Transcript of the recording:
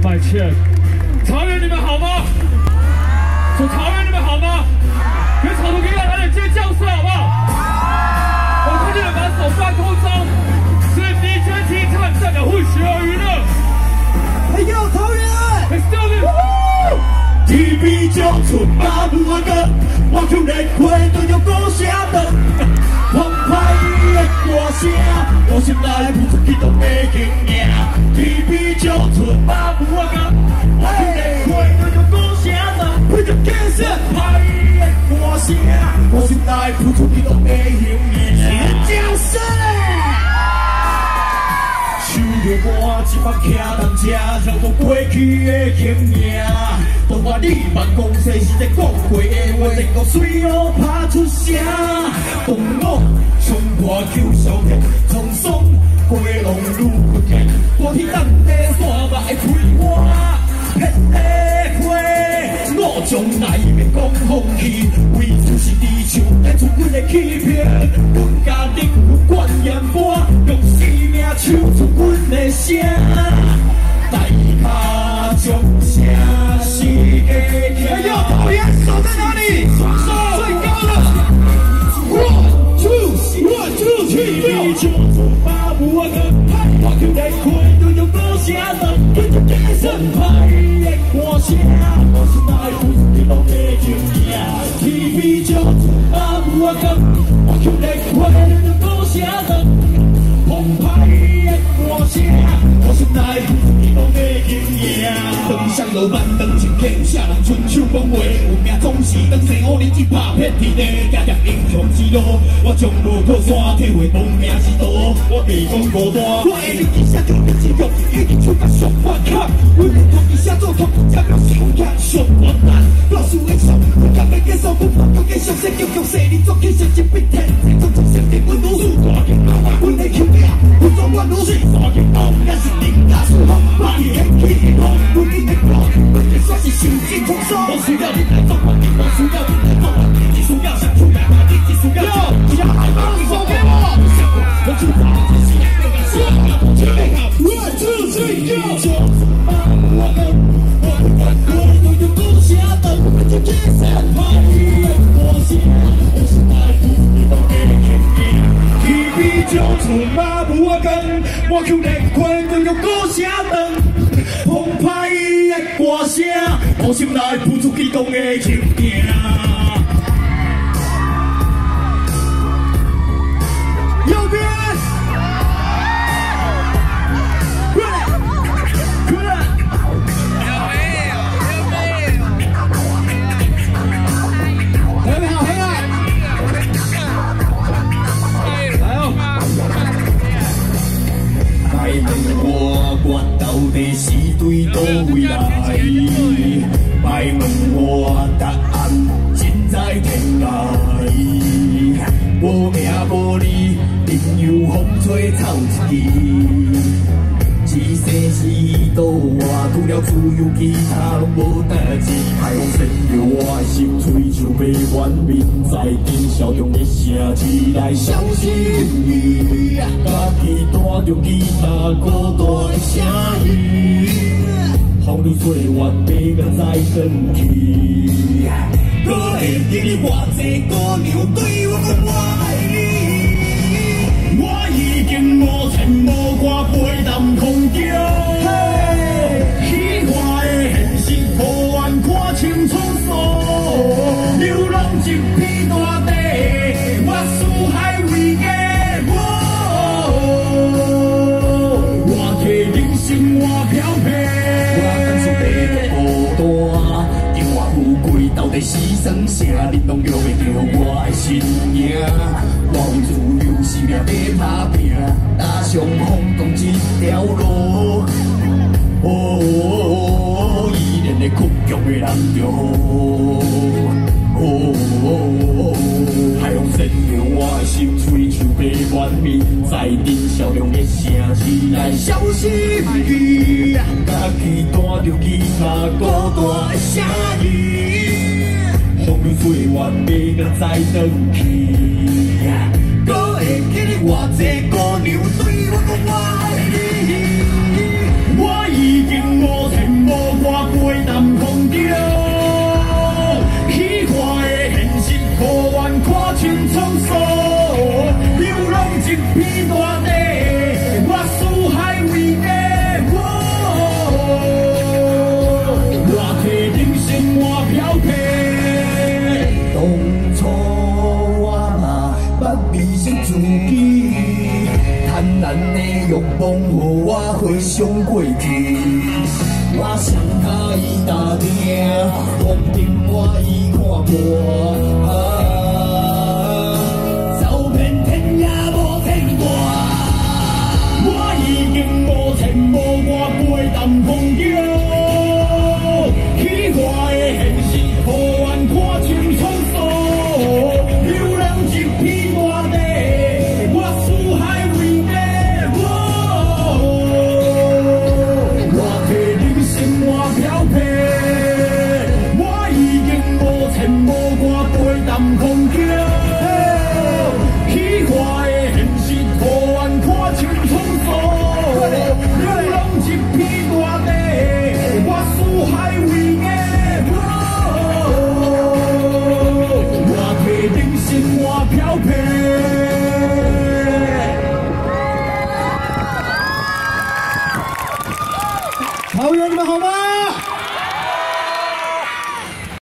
麦切，桃园你们好吗？说桃园你们好吗？跟草图给我来点尖叫声好不好？我看见你们把手放空中，是 DJ T Time 代表混血儿娱乐。 哎呦，桃园 ！Let's do it！TV 就出八部歌，我就连开都有歌声的，澎湃的歌声，我心内不出激动的经验。TV 就出八部歌，我就连开都有歌声的，为着建设澎湃的歌声，我心内不出激动的经验。掌声！手着我一把徛当车，绕过过去的经验。当我你万讲世是在讲过的话，能够随我拍出声。当我冲破旧小店，匆匆过路愈不见，我天当地山脉开我撇地花。我将来面讲放弃，为就是地球带出阮的欺骗。阮家己有管严波，用生命唱出阮的声。大咖将声世界听。哎呦，讨厌，手在哪里？最高的。One two three， 就出发不我的派，我就在开都有多下的，跟着健身派的歌声，我是那不是你老的经验。TV 就出发不我的，我就在开都有多下的，澎湃的歌声，我是那不是你老的经验。登上路漫登前天下人春秋讲话，有命总是当生5年一拍遍天地，行英雄之路，我将无靠山体会亡命是道，我被讲孤单，我会日记写着日记录，一日出甲上反卡，我连同伊写作通，才表想看上困难，老师的手，我敢要接受，不怕要继续说，叫世人做起成绩比天，这种成绩阮老师大劲闹，阮的口命，我做阮老师大劲闹，也是人家是好，把伊的气头，阮的歌，阮的算是受尽风霜，我需要你来做环境，我需要你来做环境，只需要想出来，你只需要想海报，手给我，我就把这些那个说，准备好 ，1 2 3 go， 就把我的，我都有多想等，我就接受怕你的妥协，我是那不你都给你，TV 就出马不我跟，我就连开都有多想等，澎湃的歌声，我心内不出激动的情境。右边，快点，快点！很好，很好。来哦！来问我到底是对倒位来？来问我答案尽在天来。无名无利。朋友风吹草一支，一生是道我除了自由，其他拢无代志。海风吹着我的心碎，像被怨民在地痟中的城市来相信伊，家己弹着吉他孤单的声音，风雨岁月变甲再转去，搁会记得偌济姑娘对我讲我爱你。已经无牵无挂，背南空桥。虚幻的现实，无缘看清楚数。流浪一片大地，我四海为家我替人生活漂泊。我感受被孤单，中华富贵到底是算啥？恁拢约袂着我的身影。我为自由生命在打拼，踏上风光一条路。依然的屈强的人就好。海风吹着我的心碎，像被怨民在地笑容的城市来消失去。家己弹着吉他，孤单的声音，风雨岁月要甲再转去。搁会记得偌济姑娘对我讲我爱你，我已经无牵予我回想过去。我上脚伊打拼，风景满意看破。走遍天涯无天外，我已经无牵无挂，背淡风景。奇怪的现实，互阮看清楚楚。流浪一片大地，我四海为家。我替人生换漂泊，我已经无牵无挂，背淡风。